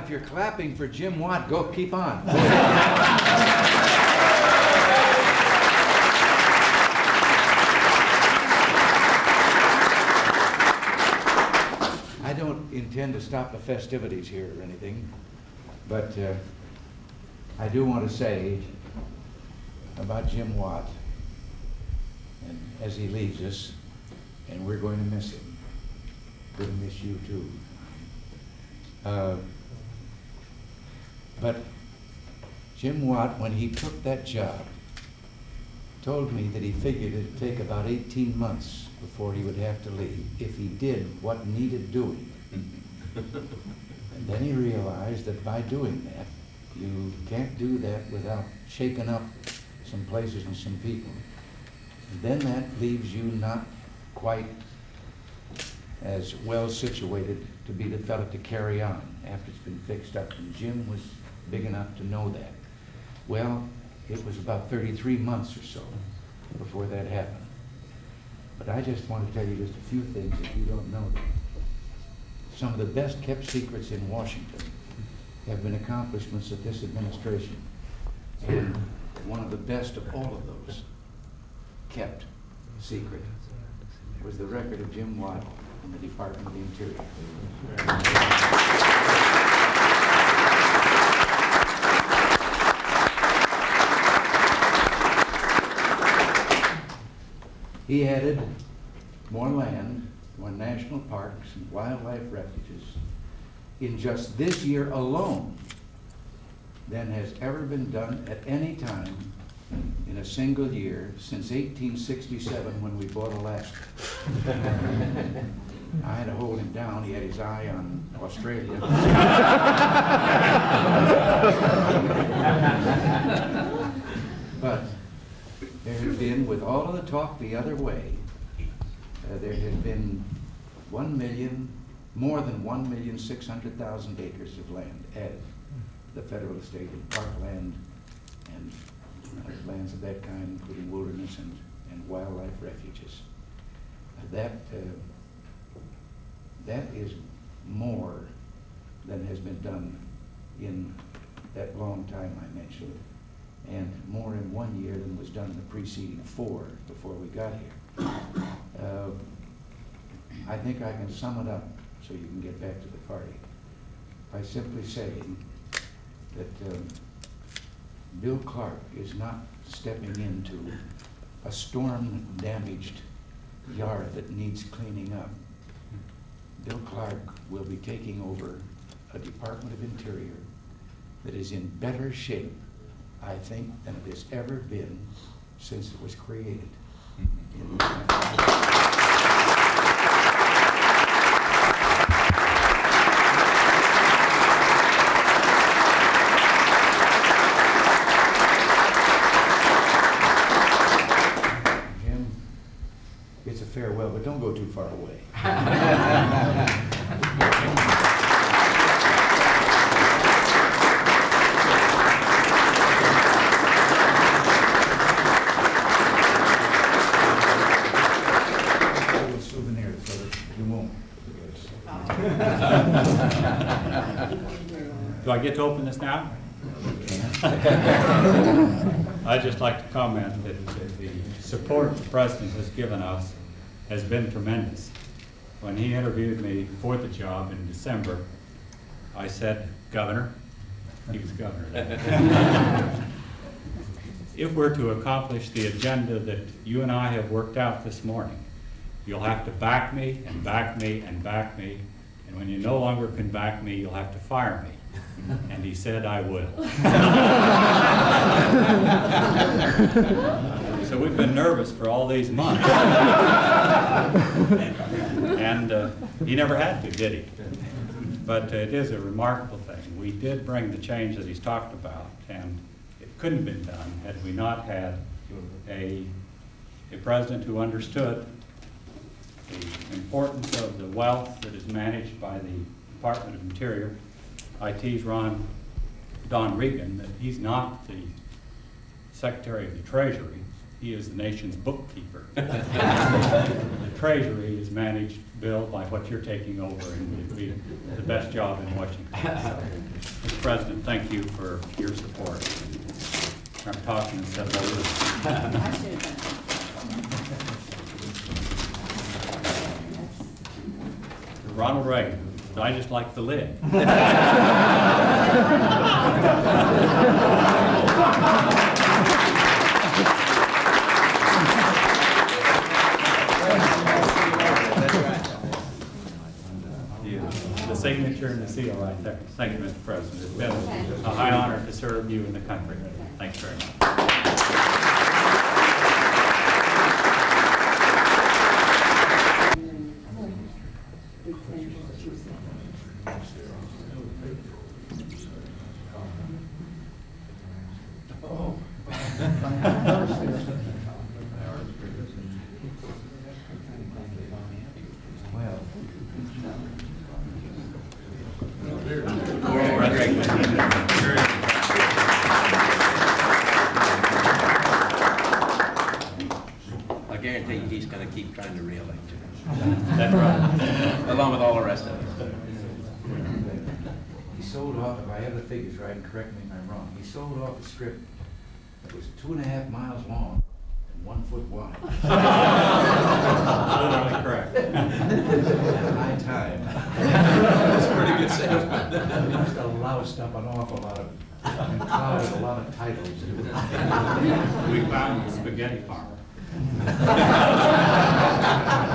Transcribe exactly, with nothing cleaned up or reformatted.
if you're clapping for Jim Watt, go keep on. I don't intend to stop the festivities here or anything, but uh, I do want to say about Jim Watt, and as he leaves us, and we're going to miss him. We're going to miss you too. Uh, but Jim Watt, when he took that job, told me that he figured it'd take about eighteen months before he would have to leave if he did what needed doing. And then he realized that by doing that, you can't do that without shaking up some places and some people. And then that leaves you not quite as well situated to be the fellow to carry on after it's been fixed up. And Jim was big enough to know that. Well, it was about thirty-three months or so before that happened. But I just want to tell you just a few things if you don't know them. Some of the best kept secrets in Washington have been accomplishments of this administration. And one of the best of all of those kept secret was the record of Jim Watt in the Department of the Interior. He added more land, more national parks and wildlife refuges in just this year alone than has ever been done at any time in a single year since eighteen sixty-seven when we bought Alaska. I had to hold him down. He had his eye on Australia. But there had been, with all of the talk the other way, uh, there had been one million, more than one million six hundred thousand acres of land added to the federal estate in parkland and other lands of that kind, including wilderness and, and wildlife refuges. Uh, that, uh, that is more than has been done in that long time I mentioned, and more in one year than was done in the preceding four before we got here. Uh, I think I can sum it up so you can get back to the party by simply saying that um, Bill Clark is not stepping into a storm-damaged yard that needs cleaning up. Bill Clark will be taking over a Department of Interior that is in better shape, I think, than it has ever been since it was created. Jim, it's a farewell, but don't go too far away. Do I get to open this now? I'd just like to comment that the support the President has given us has been tremendous. When he interviewed me for the job in December, I said, Governor, he was governor then. If we're to accomplish the agenda that you and I have worked out this morning, you'll have to back me and back me and back me, and when you no longer can back me, you'll have to fire me. And he said, I will. So we've been nervous for all these months. and and uh, he never had to, did he? But uh, it is a remarkable thing. We did bring the change that he's talked about, and it couldn't have been done had we not had a, a president who understood the importance of the wealth that is managed by the Department of Interior. I tease Ron, Don Regan that he's not the Secretary of the Treasury, he is the nation's bookkeeper. The Treasury is managed, Bill, by what you're taking over, and it'd be the best job in Washington. So, Mister President, thank you for your support. I'm talking instead of listening. Ronald Reagan, I just like the lid. The signature and the seal right there. Thank you, Mister President. It's been a high honor to serve you and the country. Thanks very much. I guarantee you he's going to keep trying to re-elect you. That's right. Along with all the rest of us. He sold off, if I have the figures right, and correct me if I'm wrong, he sold off a strip that was two and a half miles long and one foot wide. Literally correct. High time. That's a pretty good salesman. He must have loused up an awful lot of, and clouded a lot of titles. We found the spaghetti farm.